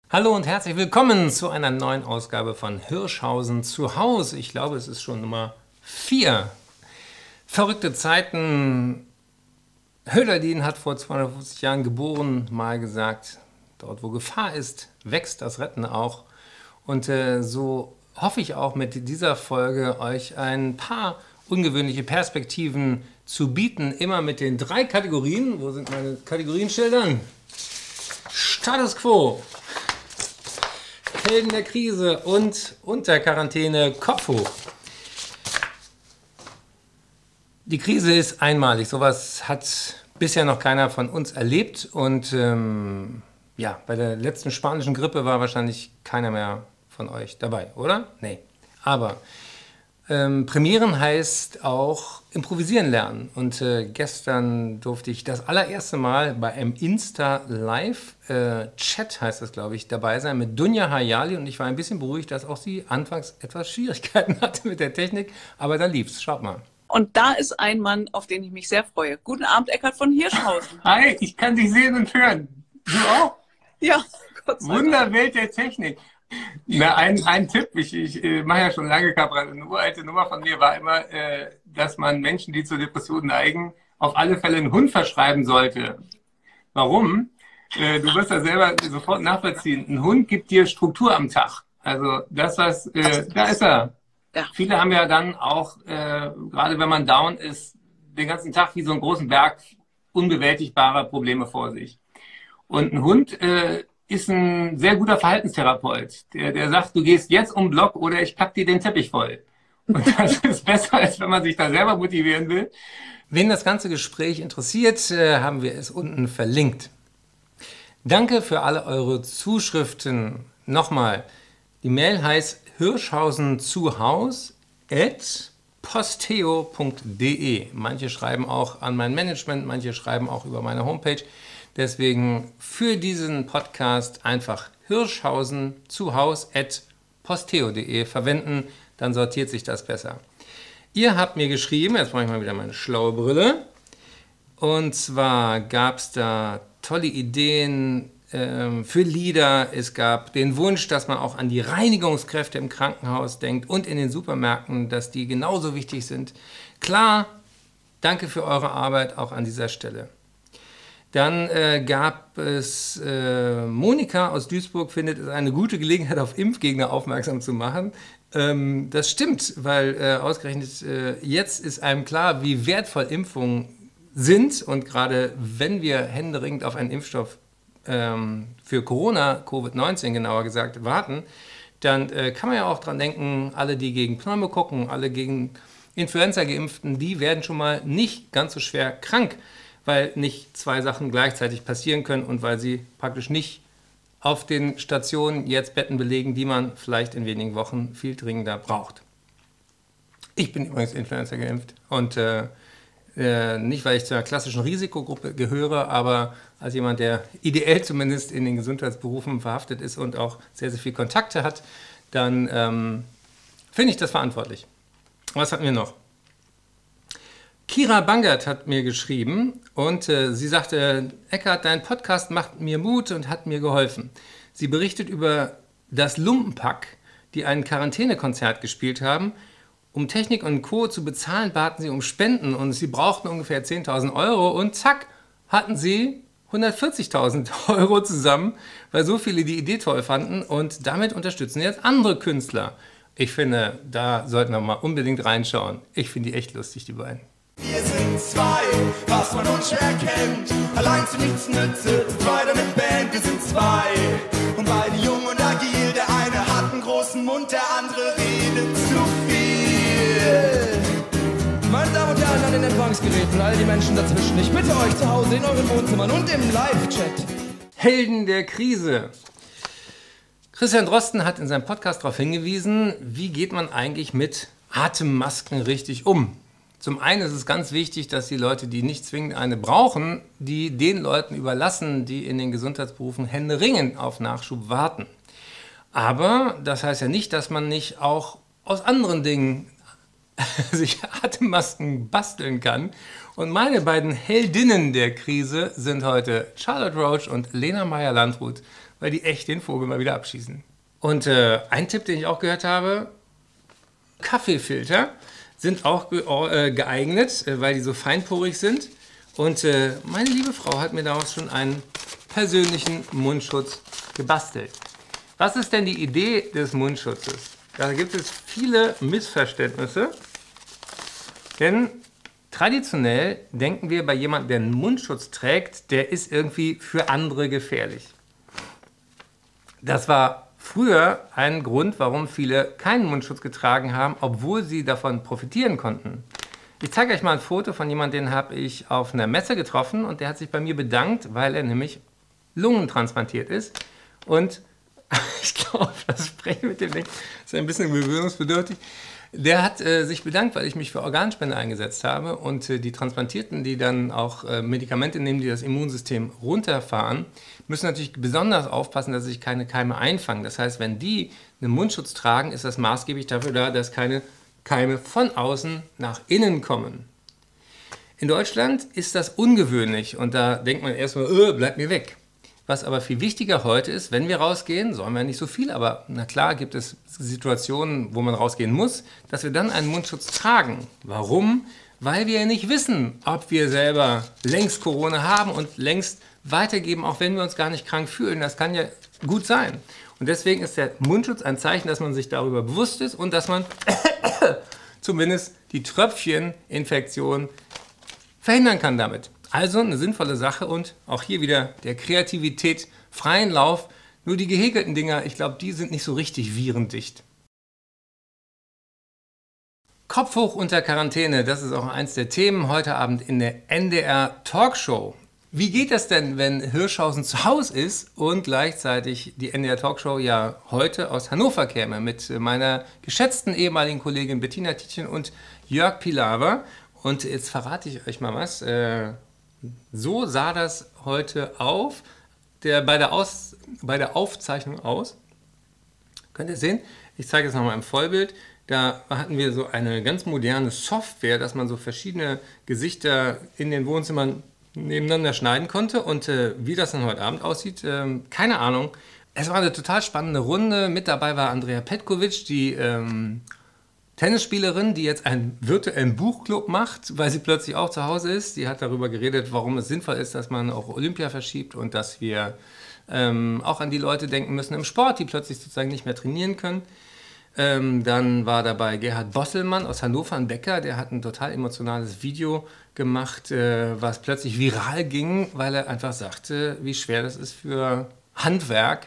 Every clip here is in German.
Hallo und herzlich willkommen zu einer neuen Ausgabe von Hirschhausen zu Haus. Ich glaube, es ist schon Nummer 4. Verrückte Zeiten. Hölderlin hat vor 250 Jahren geboren, mal gesagt, dort wo Gefahr ist, wächst das Retten auch. Und so hoffe ich auch mit dieser Folge euch ein paar ungewöhnliche Perspektiven zu bieten. Immer mit den 3 Kategorien. Wo sind meine Kategorienschildern? Status Quo, Helden der Krise und unter Quarantäne Kopf hoch. Die Krise ist einmalig. Sowas hat bisher noch keiner von uns erlebt. Und ja, bei der letzten spanischen Grippe war wahrscheinlich keiner mehr von euch dabei, oder? Nee. Aber Premieren heißt auch improvisieren lernen. Und gestern durfte ich das allererste Mal bei einem Insta-Live-Chat, heißt das, glaube ich, dabei sein mit Dunja Hayali. Und ich war ein bisschen beruhigt, dass auch sie anfangs etwas Schwierigkeiten hatte mit der Technik. Aber dann lief's. Schaut mal. Und da ist ein Mann, auf den ich mich sehr freue. Guten Abend, Eckhard von Hirschhausen. Hi, ich kann dich sehen und hören. Du auch? Ja, Gott sei Dank. Wunderwelt der Technik. Na, ein Tipp, ich mache ja schon lange Kabarett. Eine uralte Nummer von mir war immer, dass man Menschen, die zur Depression neigen, auf alle Fälle einen Hund verschreiben sollte. Warum? Du wirst das selber sofort nachvollziehen. Ein Hund gibt dir Struktur am Tag. Also das, was, da ist er. Ja. Viele haben ja dann auch, gerade wenn man down ist, den ganzen Tag wie so einen großen Berg unbewältigbarer Probleme vor sich. Und ein Hund ist ein sehr guter Verhaltenstherapeut. Der sagt, du gehst jetzt um den Block oder ich pack dir den Teppich voll. Und das ist besser, als wenn man sich da selber motivieren will. Wen das ganze Gespräch interessiert, haben wir es unten verlinkt. Danke für alle eure Zuschriften. Nochmal, die Mail heißt hirschhausenzuhaus@posteo.de. Manche schreiben auch an mein Management, manche schreiben auch über meine Homepage. Deswegen für diesen Podcast einfach hirschhausenzuhaus@posteo.de verwenden, dann sortiert sich das besser. Ihr habt mir geschrieben, jetzt brauche ich mal wieder meine schlaue Brille, und zwar gab es da tolle Ideen für Lieder. Es gab den Wunsch, dass man auch an die Reinigungskräfte im Krankenhaus denkt und in den Supermärkten, dass die genauso wichtig sind. Klar, danke für eure Arbeit auch an dieser Stelle. Dann gab es Monika aus Duisburg, findet es eine gute Gelegenheit, auf Impfgegner aufmerksam zu machen. Das stimmt, weil ausgerechnet jetzt ist einem klar, wie wertvoll Impfungen sind. Und gerade wenn wir händeringend auf einen Impfstoff für Corona, Covid-19 genauer gesagt, warten, dann kann man ja auch dran denken, alle, die gegen Pneumokokken, alle gegen Influenza geimpften, die werden schon mal nicht ganz so schwer krank, weil nicht 2 Sachen gleichzeitig passieren können und weil sie praktisch nicht auf den Stationen jetzt Betten belegen, die man vielleicht in wenigen Wochen viel dringender braucht. Ich bin übrigens Influenza geimpft und nicht, weil ich zur klassischen Risikogruppe gehöre, aber als jemand, der ideell zumindest in den Gesundheitsberufen verhaftet ist und auch sehr, sehr viel Kontakte hat, dann finde ich das verantwortlich. Was hatten wir noch? Kira Bangert hat mir geschrieben und sie sagte, Eckhard, dein Podcast macht mir Mut und hat mir geholfen. Sie berichtet über das Lumpenpack, die ein Quarantänekonzert gespielt haben. Um Technik und Co. zu bezahlen, baten sie um Spenden und sie brauchten ungefähr 10.000 Euro und zack, hatten sie 140.000 Euro zusammen, weil so viele die Idee toll fanden und damit unterstützen jetzt andere Künstler. Ich finde, da sollten wir mal unbedingt reinschauen. Ich finde die echt lustig, die beiden. Wir sind 2, was man unschwer kennt. Allein zu nichts nütze, zu zweit eine Band. Wir sind 2 und beide jung und agil. Der eine hat einen großen Mund, der andere redet zu viel. Meine Damen und Herren an den Empfangsgeräten, all die Menschen dazwischen. Ich bitte euch zu Hause in euren Wohnzimmern und im Live-Chat. Helden der Krise. Christian Drosten hat in seinem Podcast darauf hingewiesen, wie geht man eigentlich mit Atemmasken richtig um. Zum einen ist es ganz wichtig, dass die Leute, die nicht zwingend eine brauchen, die den Leuten überlassen, die in den Gesundheitsberufen händeringend auf Nachschub warten. Aber das heißt ja nicht, dass man nicht auch aus anderen Dingen sich Atemmasken basteln kann. Und meine beiden Heldinnen der Krise sind heute Charlotte Roach und Lena Meyer-Landrut. weil die echt den Vogel mal wieder abschießen. Und ein Tipp, den ich auch gehört habe, Kaffeefilter sind auch geeignet, weil die so feinporig sind. Und meine liebe Frau hat mir daraus schon einen persönlichen Mundschutz gebastelt. Was ist denn die Idee des Mundschutzes? Da gibt es viele Missverständnisse, denn traditionell denken wir bei jemandem, der einen Mundschutz trägt, der ist irgendwie für andere gefährlich. Das war früher ein Grund, warum viele keinen Mundschutz getragen haben, obwohl sie davon profitieren konnten. Ich zeige euch mal ein Foto von jemandem, den habe ich auf einer Messe getroffen und der hat sich bei mir bedankt, weil er nämlich lungentransplantiert ist. Und ich glaube, das Sprechen mit dem Ding ist ein bisschen gewöhnungsbedürftig. Der hat sich bedankt, weil ich mich für Organspende eingesetzt habe und die Transplantierten, die dann auch Medikamente nehmen, die das Immunsystem runterfahren, müssen natürlich besonders aufpassen, dass sich keine Keime einfangen. Das heißt, wenn die einen Mundschutz tragen, ist das maßgeblich dafür da, dass keine Keime von außen nach innen kommen. In Deutschland ist das ungewöhnlich und da denkt man erstmal, bleib mir weg. Was aber viel wichtiger heute ist, wenn wir rausgehen, sollen wir nicht so viel, aber na klar gibt es Situationen, wo man rausgehen muss, dass wir dann einen Mundschutz tragen. Warum? Weil wir ja nicht wissen, ob wir selber längst Corona haben und längst weitergeben, auch wenn wir uns gar nicht krank fühlen. Das kann ja gut sein. Und deswegen ist der Mundschutz ein Zeichen, dass man sich darüber bewusst ist und dass man zumindest die Tröpfcheninfektion verhindern kann damit. Also eine sinnvolle Sache und auch hier wieder der Kreativität freien Lauf. Nur die gehäkelten Dinger, ich glaube, die sind nicht so richtig virendicht. Kopf hoch unter Quarantäne, das ist auch eins der Themen heute Abend in der NDR Talkshow. Wie geht das denn, wenn Hirschhausen zu Hause ist und gleichzeitig die NDR Talkshow ja heute aus Hannover käme mit meiner geschätzten ehemaligen Kollegin Bettina Tietjen und Jörg Pilawa. Und jetzt verrate ich euch mal was. So sah das heute bei der Aufzeichnung aus. Könnt ihr sehen? Ich zeige es nochmal im Vollbild. Da hatten wir so eine ganz moderne Software, dass man so verschiedene Gesichter in den Wohnzimmern nebeneinander schneiden konnte. Und wie das dann heute Abend aussieht, keine Ahnung. Es war eine total spannende Runde. Mit dabei war Andrea Petkovic, die Tennisspielerin, die jetzt einen virtuellen Buchclub macht, weil sie plötzlich auch zu Hause ist. Die hat darüber geredet, warum es sinnvoll ist, dass man auch Olympia verschiebt und dass wir auch an die Leute denken müssen im Sport, die plötzlich sozusagen nicht mehr trainieren können. Dann war dabei Gerhard Bosselmann aus Hannover, ein Bäcker, der hat ein total emotionales Video gemacht, was plötzlich viral ging, weil er einfach sagte, wie schwer das ist für Handwerk,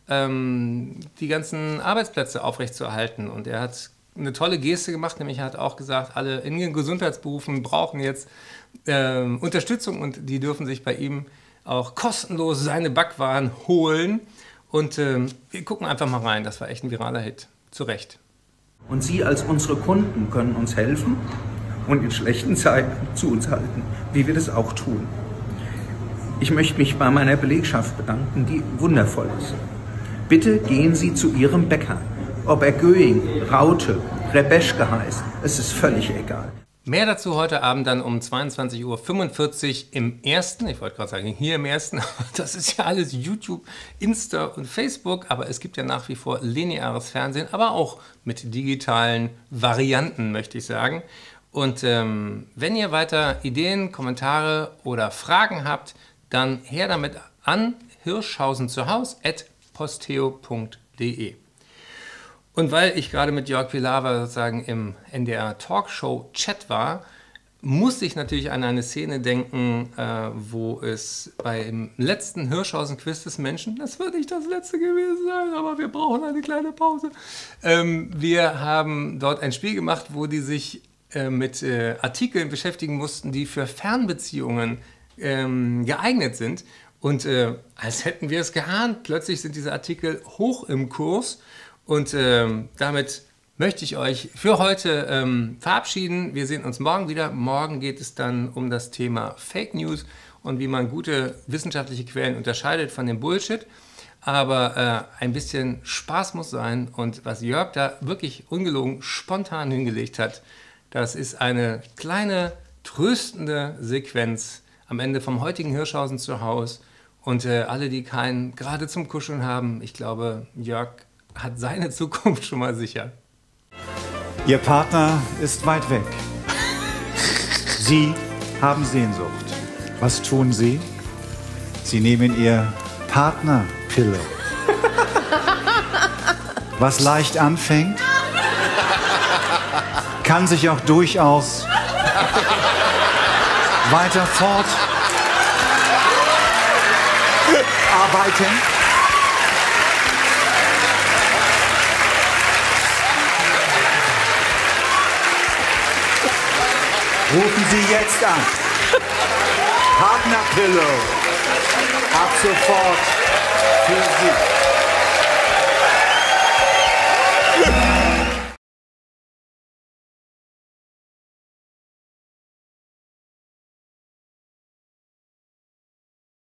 die ganzen Arbeitsplätze aufrechtzuerhalten. Und er hat eine tolle Geste gemacht, nämlich er hat auch gesagt, alle in den Gesundheitsberufen brauchen jetzt Unterstützung und die dürfen sich bei ihm auch kostenlos seine Backwaren holen. Und wir gucken einfach mal rein, das war echt ein viraler Hit, zu Recht. Und Sie als unsere Kunden können uns helfen und in schlechten Zeiten zu uns halten, wie wir das auch tun. Ich möchte mich bei meiner Belegschaft bedanken, die wundervoll ist. Bitte gehen Sie zu Ihrem Bäcker. Ob er Göing, Raute, Rebeschke heißt, es ist völlig egal. Mehr dazu heute Abend dann um 22:45 Uhr im Ersten. Ich wollte gerade sagen, hier im Ersten. Das ist ja alles YouTube, Insta und Facebook. Aber es gibt ja nach wie vor lineares Fernsehen, aber auch mit digitalen Varianten, möchte ich sagen. Und wenn ihr weiter Ideen, Kommentare oder Fragen habt, dann her damit an hirschhausenzuhaus@posteo.de. Und weil ich gerade mit Jörg Pilawa sozusagen im NDR Talkshow Chat war, musste ich natürlich an eine Szene denken, wo es beim letzten Hirschhausen-Quiz des Menschen, das wird nicht das letzte gewesen sein, aber wir brauchen eine kleine Pause. Wir haben dort ein Spiel gemacht, wo die sich mit Artikeln beschäftigen mussten, die für Fernbeziehungen geeignet sind. Und als hätten wir es geahnt, plötzlich sind diese Artikel hoch im Kurs. Und damit möchte ich euch für heute verabschieden. Wir sehen uns morgen wieder. Morgen geht es dann um das Thema Fake News und wie man gute wissenschaftliche Quellen unterscheidet von dem Bullshit. Aber ein bisschen Spaß muss sein. Und was Jörg da wirklich ungelogen spontan hingelegt hat, das ist eine kleine tröstende Sequenz am Ende vom heutigen Hirschhausen zu Haus. Und alle, die keinen gerade zum Kuscheln haben, ich glaube, Jörg hat seine Zukunft schon mal sicher. Ihr Partner ist weit weg. Sie haben Sehnsucht. Was tun Sie? Sie nehmen Ihr Partnerpille. Was leicht anfängt, kann sich auch durchaus weiter fortarbeiten. Rufen Sie jetzt an. Partnerpille. Ab sofort für Sie.